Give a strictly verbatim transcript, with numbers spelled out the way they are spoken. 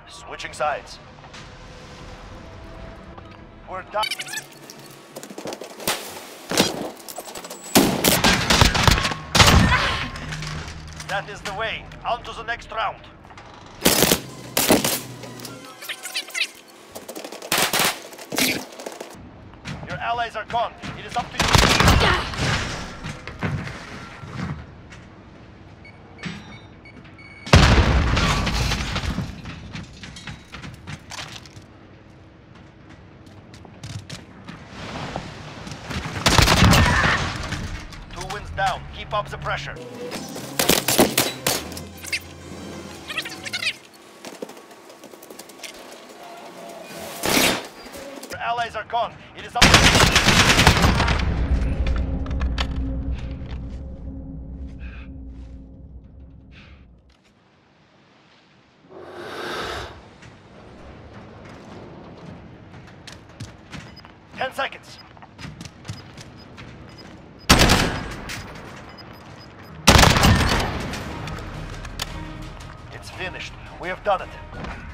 Switching sides. We're done. That is the way. On to the next round. Your allies are gone. It is up to you. Two wins down. Keep up the pressure. Your allies are gone. It is up to you. Ten seconds. It's finished. We have done it.